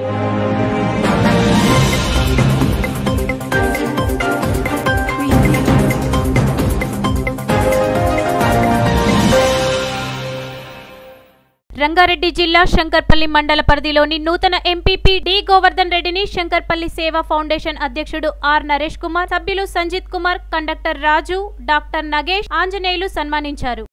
రంగారెడ్డి జిల్లా శంకర్పల్లి మండల పరిధిలోని నూతన ఎంపీపీ డి.గ శంకర్పల్లి సేవా ఫౌండేషన్ అధ్యక్షుడు ఆర్ నరేష్ కుమార్, సభ్యులు సంజిత్ కుమార్, కండక్టర్ రాజు, డాక్టర్ నగేష్, ఆంజనేయులు సన్మానించారు.